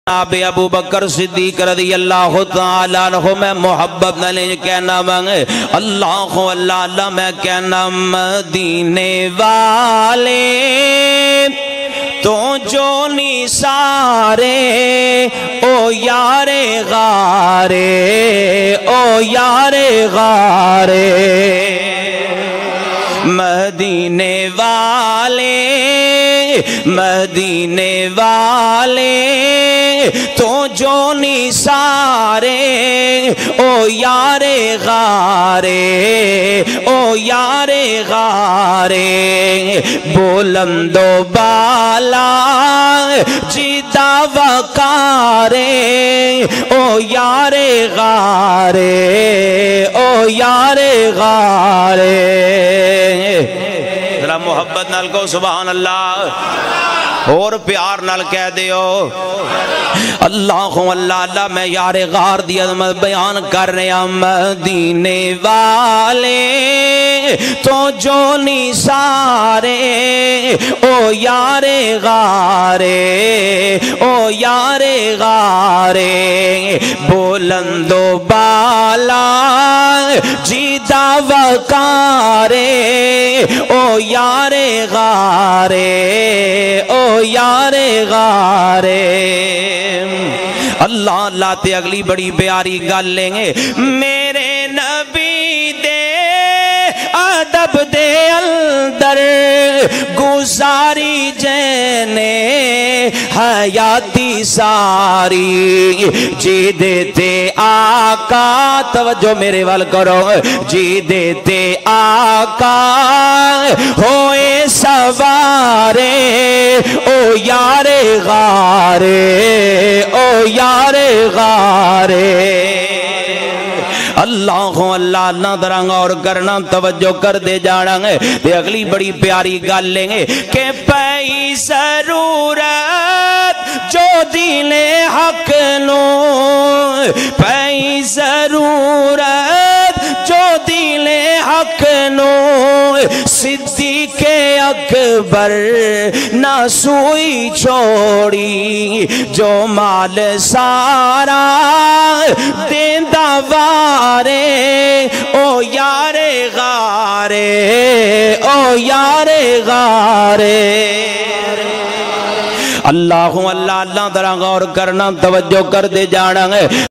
جناب ابو بکر صدیق رضی اللہ تعالیٰ عنہ میں محبت نہ کہنا مانگے اللہ اللہ میں کہنا مدینے والے تو جو نثارے او یار غارے او یار غارے مدینے والے مدینے والے تو جو نثارے او یار غارے او یار غارے بلند و بالا جیدہ وقارے او یار غارے او یار غارے ذرا محبت نال کو سبحان اللہ اور پیار نال کہہ دیو اللہ اللہ میں یار غار دی عظمت بیان کر رہے ہیں مدینے والے تو جو نثارے او یار غارے او یار غارے بلند و بالا جیدہ وقارے او یار غارے او یار غارے اللہ اللہ تے اگلی بڑی پیاری گل لیں گے میرے نبی دے ادب دے اندر گزاری جینے حیاتی ساری جی دیتے آقا توجہ میرے وال کرو جی دیتے آقا ہوئے سوارے او یار غارے او یار غارے اللہ اللہ اللہ درانگا اور کرنا توجہ کر دے جانا گے تے اگلی بڑی پیاری گل لیں گے کہ پئی ضرورت جو دین حق نو پئی ضرورت جو دین حق نو صدیق اکبر نہ سوئی چھوڑی جو مال سارا دیندہ وارے او یار غارے او یار غارے اللہ اللہ اللہ ذرا غور کرنا توجہ کر دے جانا ہے